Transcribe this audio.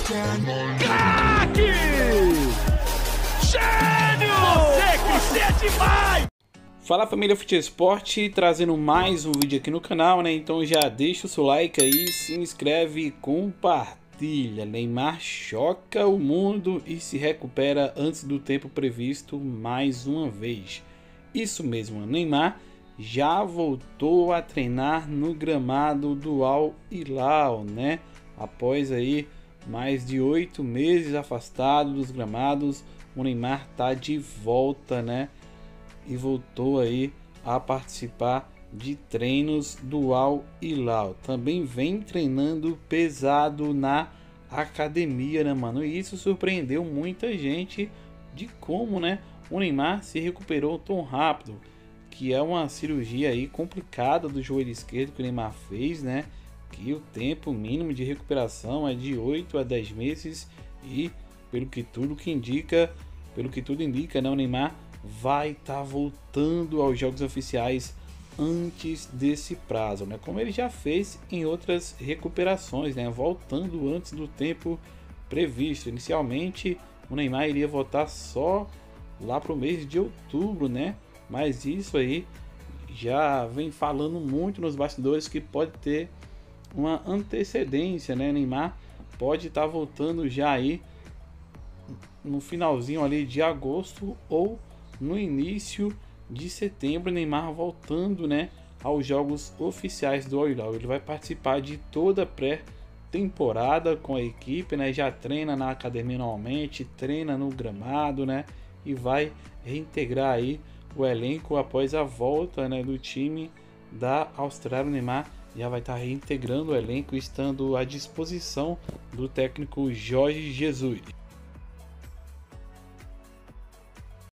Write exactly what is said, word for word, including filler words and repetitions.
Craque! Gênio! Você que é demais! Fala família Fute Esporte, trazendo mais um vídeo aqui no canal, né? Então já deixa o seu like aí, se inscreve e compartilha. Neymar choca o mundo e se recupera antes do tempo previsto mais uma vez. Isso mesmo, Neymar já voltou a treinar no gramado do Al Hilal, né? Após aí mais de oito meses afastado dos gramados, o Neymar tá de volta, né? E voltou aí a participar de treinos do Al Hilal. Também vem treinando pesado na academia, né, mano? E isso surpreendeu muita gente de como, né, o Neymar se recuperou tão rápido, que é uma cirurgia aí complicada do joelho esquerdo que o Neymar fez, né? Que o tempo mínimo de recuperação é de oito a dez meses e pelo que tudo que indica, pelo que tudo indica, né, o Neymar vai estar tá voltando aos jogos oficiais antes desse prazo, né? Como ele já fez em outras recuperações, né? Voltando antes do tempo previsto. Inicialmente, o Neymar iria voltar só lá para o mês de outubro, né? Mas isso aí já vem falando muito nos bastidores que pode ter uma antecedência, né? Neymar pode estar tá voltando já aí no finalzinho ali de agosto ou no início de setembro, Neymar voltando, né, aos jogos oficiais do Al Hilal. Ele vai participar de toda a pré-temporada com a equipe, né? Já treina na academia normalmente, treina no gramado, né? E vai reintegrar aí o elenco após a volta, né, do time da Austrália. O Neymar já vai estar reintegrando o elenco, estando à disposição do técnico Jorge Jesus.